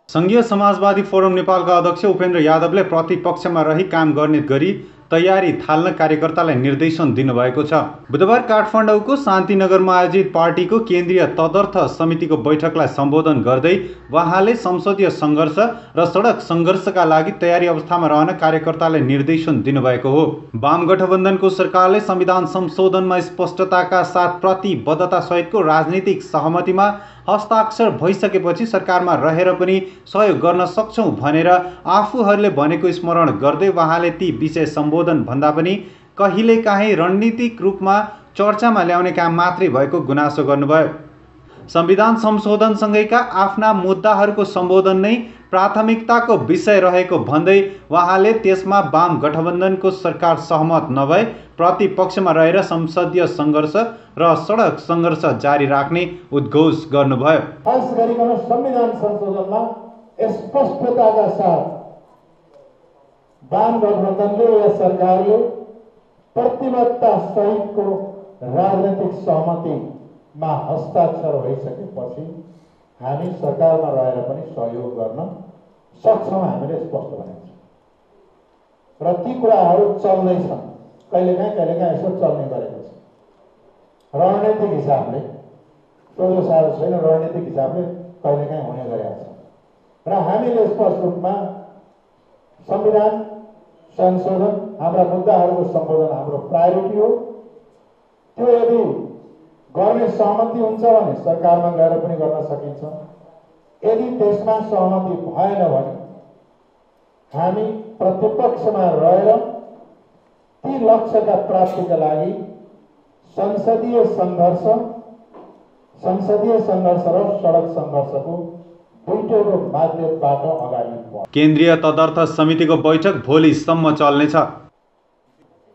संघीय समाजवादी फोरम नेपालका अध्यक्ष उपेन्द्र यादवले प्रतिपक्षमा रही काम गर्ने गरी तयारी थाल्न कार्यकर्तालाई निर्देशन दिनुभएको छ। बुधबार काठमाडौँको शान्तिनगरमा आयोजित पार्टीको केन्द्रीय तदर्थ समितिको बैठकलाई सम्बोधन गर्दै उहाँले संसदीय सङ्घर्ष र सडक सङ्घर्षका लागि तयारी अवस्थामा रहन कार्यकर्तालाई निर्देशन दिनुभएको हो। वाम गठबन्धनको सरकारले संविधान संशोधनमा स्पष्टताका साथ प्रतिबद्धता सहितको राजनीतिक सहमतिमा हस्ताक्षर भइसकेपछि सरकारमा रहेर पनि सहयोग गर्न सक्छौं भनेर आफूहरूले भनेको स्मरण गर्दै उहाँले ती विषय सम्बोधन भन्दा पनि कहिलेकाहीँ रणनीतिक रूपमा चर्चामा ल्याउने काम मात्रै भएको गुनासो गर्नुभयो। संविधान संशोधनसँगैका आफ्ना मुद्दाहरूको सम्बोधन नै प्राथमिकताको विषय रहेको भन्दै उहाँले त्यसमा वाम गठबन्धनको सरकार सहमत नभए प्रतिपक्षमा रहेर संसदीय सङ्घर्ष र सडक सङ्घर्ष जारी राख्ने उद्घोष गर्नुभयो। खास गरिकन संविधान संशोधनमा स्पष्टताका साथ वाम गठबन्धनले या सरकारले प्रतिबद्धता सहितको राजनीतिक सहमतिमा हस्ताक्षर भइसकेपछि हामी सरकारमा रहेर पनि सहयोग गर्न सक्छौँ हामीले स्पष्ट भनेको छ र ती कुराहरू चल्दैछन्। कहिलेकाहीँ यसो चल्ने गरेको छ रणनीतिक हिसाबले, सोझो साह्रो छैन, रणनीतिक हिसाबले कहिलेकाहीँ हुने गरेको छ र हामीले स्पष्ट रूपमा संविधान संशोधन हाम्रा मुद्दाहरूको सम्बोधन हाम्रो प्रायोरिटी हो। त्यो यदि गर्ने सहमति हुन्छ भने सरकारमा गएर पनि गर्न सकिन्छ। यदि त्यसमा सहमति भएन भने हामी प्रतिपक्षमा रहेर ती लक्ष्यका प्राप्तिका लागि संसदीय सङ्घर्ष र सडक सङ्घर्षको दुईटैको माध्यमबाट अगाडि बढ्छ। केन्द्रीय तदर्थ समितिको बैठक भोलिसम्म चल्नेछ।